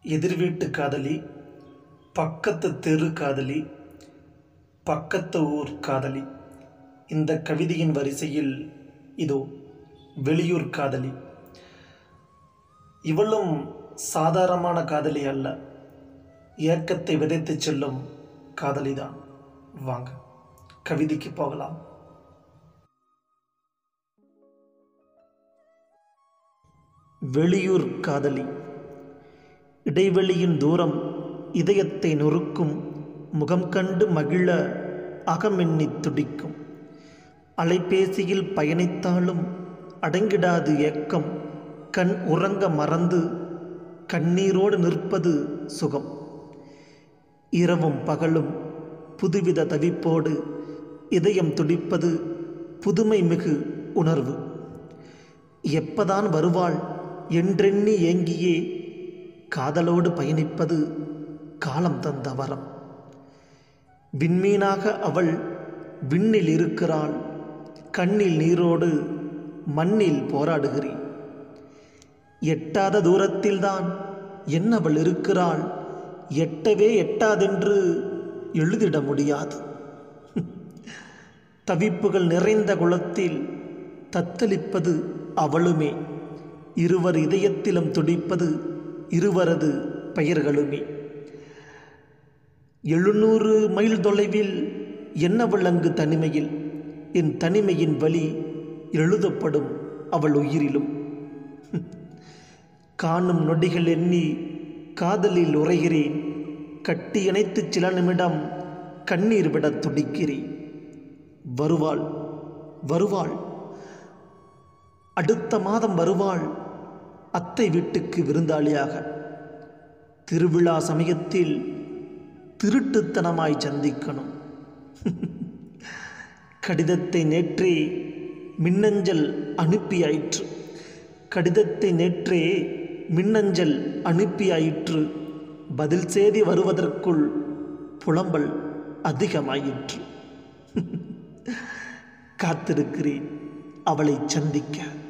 எதிர் வீட்டு காதலி, பக்கத்து தெரு காதலி, பக்கத்து ஊர் காதலி. இந்த கவிதையின் வரிசையில் இதோ வெளியூர் காதலி. இவளும் சாதாரணமான காதலி அல்ல, ஏக்கத்தை விதைத்து செல்லும் காதலிதான். வாங்க கவிதைக்கு போகலாம். வெளியூர் காதலி. இடைவெளியின் தூரம் இதயத்தை நொறுக்கும், முகம் கண்டு மகிழ அகமெண்ணி துடிக்கும். அலைபேசியில் பயணித்தாலும் அடங்கிடாது ஏக்கம், கண் உறங்க மறந்து கண்ணீரோடு நிற்பது சுகம். இரவும் பகலும் புதுவித தவிப்போடு இதயம் துடிப்பது புதுமை மிகு உணர்வு. எப்பதான் வருவாள் என்றெண்ணி ஏங்கியே காதலோடு பயணிப்பது காலம் தந்த வரம். விண்மீனாக அவள் விண்ணில் இருக்கிறாள், கண்ணில் நீரோடு மண்ணில் போராடுகிறேன். எட்டாத தூரத்தில்தான் என்னவள் இருக்கிறாள், எட்டவே எட்டாதென்று எழுதிட முடியாது. தவிப்புகள் நிறைந்த குளத்தில் தத்தளிப்பது அவளுமே, இருவர் இதயத்திலும் துடிப்பது இருவரது பெயர்களுமே. 700 மைல் தொலைவில் என்னவள் அங்கு தனிமையில், என் தனிமையின் வழி எழுதப்படும் அவள் உயிரிலும். காணும் நொடிகள் எண்ணி காதலில் உரைகிறேன், கட்டி இணைத்து சில நிமிடம் கண்ணீர் விட துடிக்கிறேன். வருவாள் வருவாள், அடுத்த மாதம் வருவாள் அத்தை வீட்டுக்கு விருந்தாளியாக. திருவிழா சமயத்தில் திருட்டுத்தனமாய் சந்திக்கணும். கடிதத்தை நேற்றே மின்னஞ்சல் அனுப்பியாயிற்று, கடிதத்தை நேற்றே மின்னஞ்சல் அனுப்பியாயிற்று. பதில் செய்தி வருவதற்குள் புலம்பல் அதிகமாயிற்று. காத்திருக்கிறேன் அவளை சந்திக்க.